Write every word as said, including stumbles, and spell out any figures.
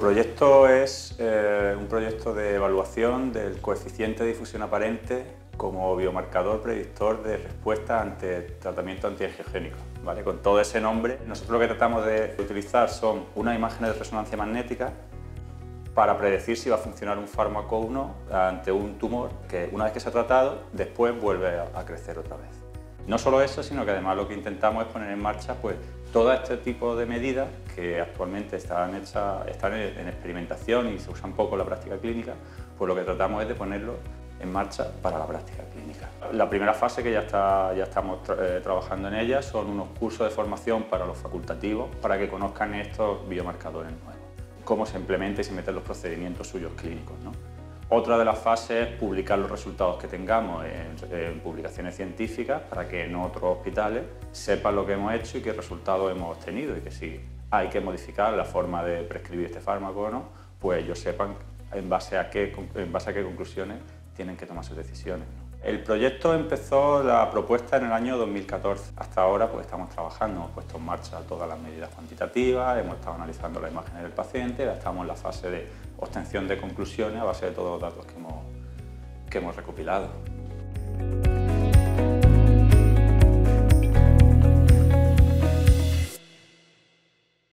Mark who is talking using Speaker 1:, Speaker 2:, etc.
Speaker 1: proyecto es eh, un proyecto de evaluación del coeficiente de difusión aparente como biomarcador predictor de respuesta ante tratamiento antiangiogénico, ¿vale? Con todo ese nombre, nosotros lo que tratamos de utilizar son unas imágenes de resonancia magnética para predecir si va a funcionar un fármaco o no ante un tumor que una vez que se ha tratado, después vuelve a crecer otra vez. No solo eso, sino que además lo que intentamos es poner en marcha pues, todo este tipo de medidas que actualmente están, hechas, están en experimentación y se usan poco en la práctica clínica, pues lo que tratamos es de ponerlo en marcha para la práctica clínica. La primera fase que ya, está, ya estamos tra eh, trabajando en ella son unos cursos de formación para los facultativos para que conozcan estos biomarcadores nuevos, cómo se implementa y se meten los procedimientos suyos clínicos, ¿no? Otra de las fases es publicar los resultados que tengamos en, en publicaciones científicas para que en otros hospitales sepan lo que hemos hecho y qué resultados hemos obtenido y que si hay que modificar la forma de prescribir este fármaco o no, pues ellos sepan en base a qué, en base a qué conclusiones tienen que tomar sus decisiones, ¿no? El proyecto empezó la propuesta en el año dos mil catorce. Hasta ahora pues, estamos trabajando, hemos puesto en marcha todas las medidas cuantitativas, hemos estado analizando las imágenes del paciente, ahora estamos en la fase de obtención de conclusiones a base de todos los datos que hemos, que hemos recopilado.